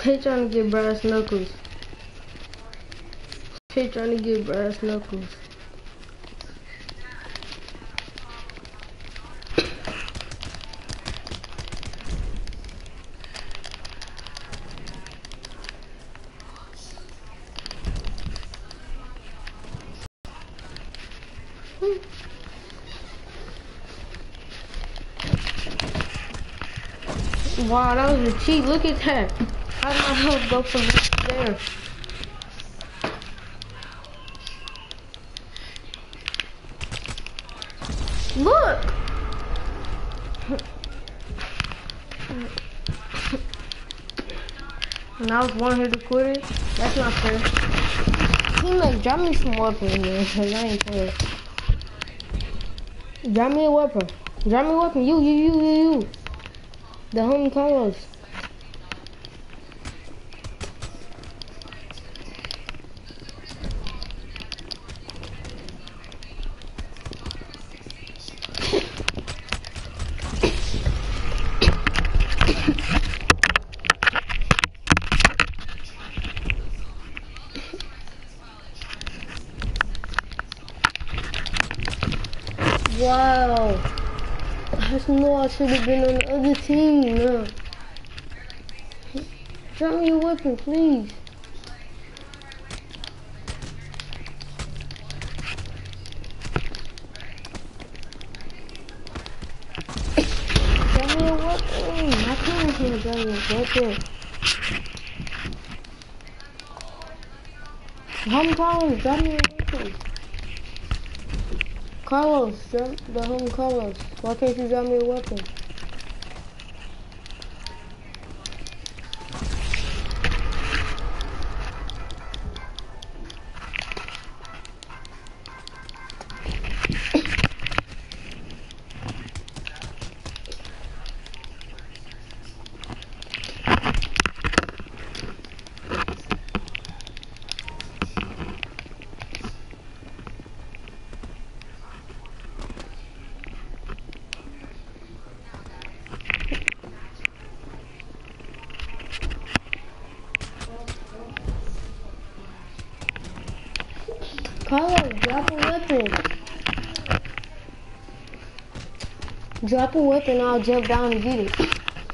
He trying to get brass knuckles. He trying to get brass knuckles. Wow, that was a cheat. Look at that. How did my health go from there? Look! And I was one hit to quit it. That's not fair. Teammate, drop me some weapons, man. Cause I ain't playing. Drop me a weapon. Drop me a weapon. You. The homie Carlos. Wow. I just know I should have been on the other team now. Drop me your weapon, please. Drop me your weapon. My team's gonna drop me your weapon. Home Carlos, drop me your weapon. Carlos, drop the home Carlos. Why can't you drop me a weapon? Carlos, drop a weapon. Drop a weapon, I'll jump down and get it.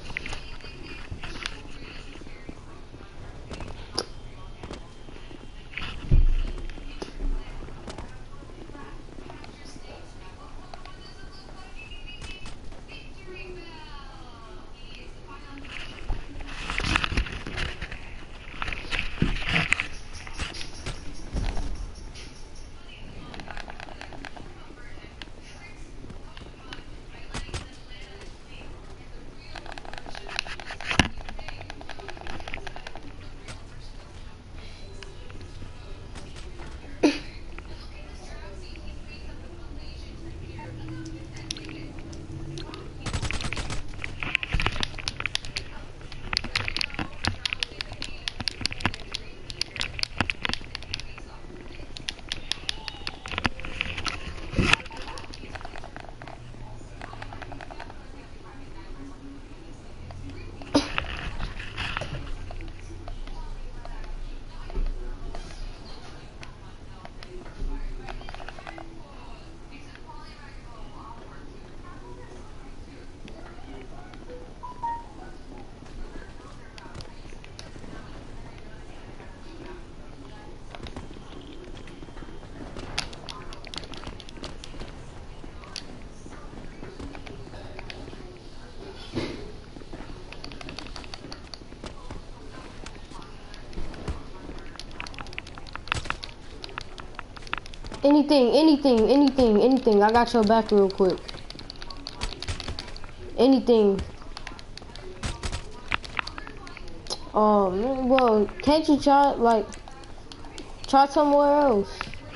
Anything. I got your back real quick. Anything. Oh man, well, can't you try somewhere else?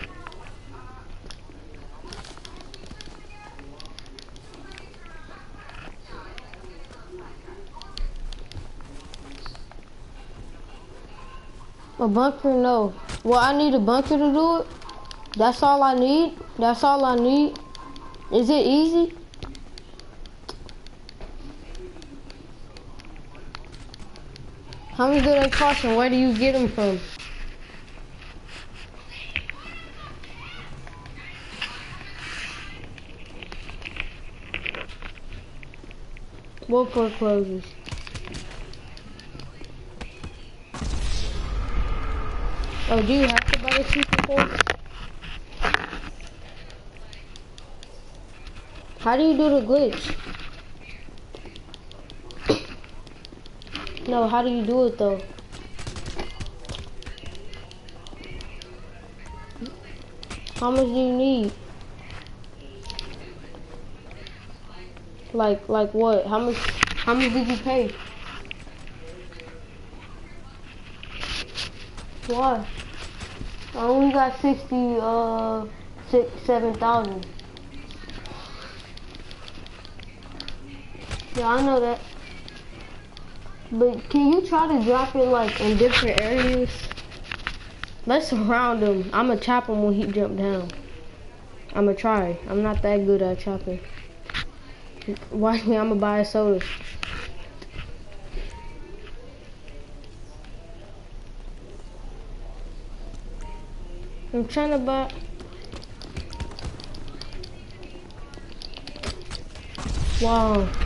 A bunker, no. Well, I need a bunker to do it. That's all I need. Is it easy? How much do they cost and where do you get them from? What foreclosures? Oh, do you have to buy the cheaper forks? How do you do the glitch? No, how do you do it though? How much do you need? Like what? How much did you pay? Why? I only got 7,000. Yeah, I know that. But can you try to drop it like in different areas? Let's surround him. I'ma chop him when he jump down. I'ma try. I'm not that good at chopping. Watch me, I'ma buy a soda. I'm trying to buy. Wow.